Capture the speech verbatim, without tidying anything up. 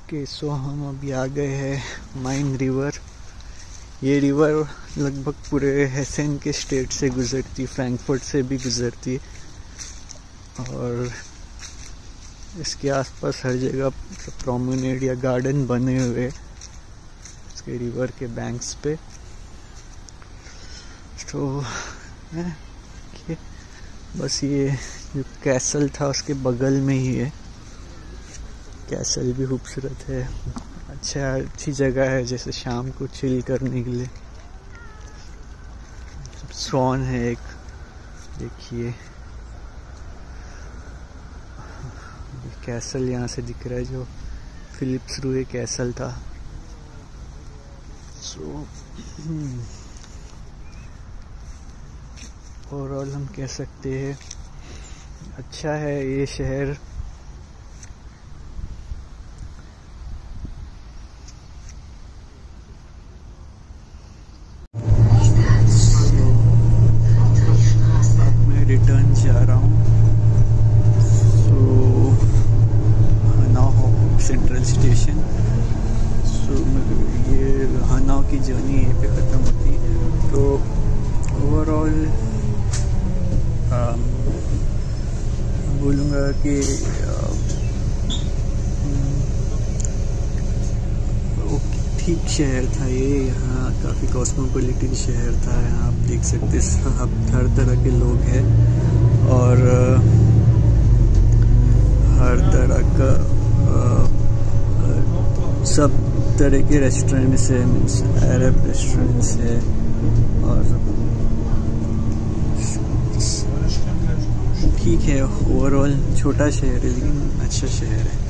Okay so हम अभी आ गए हैं माइन रिवर। ये रिवर लगभग पूरे हेसेन के स्टेट से गुजरती, फ्रैंकफर्ट से भी गुजरती, और इसके आसपास हर जगह प्रोमेनेड या गार्डन बने हुए इसके रिवर के बैंक्स पे। तो ये बस ये जो कैसल था उसके बगल में ही है। कैसल भी खूबसूरत है, अच्छा अच्छी जगह है जैसे शाम को चिल करने के लिए। स्वॉन है एक, देखिए कैसल यहाँ से दिख रहा है जो फिलिप्स रूए कैसल था। सो ओवरऑल हम कह सकते हैं अच्छा है ये शहर। रिटर्न जा रहा हूँ। सो हनाओ सेंट्रल स्टेशन। सो ये हनाओ की जर्नी यहीं पे ख़त्म होती। तो ओवरऑल बोलूँगा कि ठीक शहर था ये। यहाँ काफ़ी कॉस्मोपॉलिटन शहर था। यहाँ आप देख सकते हैं हर तरह के लोग हैं और हर तरह का सब तरह के रेस्टोरेंट्स है, मीन्स अरब रेस्टोरेंट्स है। और ठीक है, ओवरऑल छोटा शहर है लेकिन अच्छा शहर है।